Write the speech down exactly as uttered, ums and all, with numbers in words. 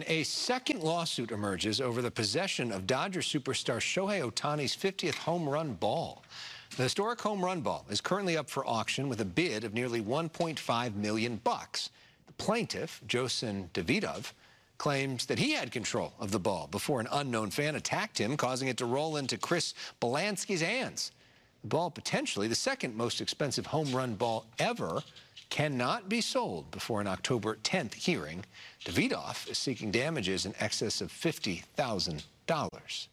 A second lawsuit emerges over the possession of Dodger superstar Shohei Ohtani's fiftieth home run ball. The historic home run ball is currently up for auction with a bid of nearly one point five million bucks. The plaintiff, Josin Davidov, claims that he had control of the ball before an unknown fan attacked him, causing it to roll into Chris Belansky's hands. The ball, potentially the second most expensive home run ball ever, cannot be sold before an October tenth hearing. Davidov is seeking damages in excess of fifty thousand dollars.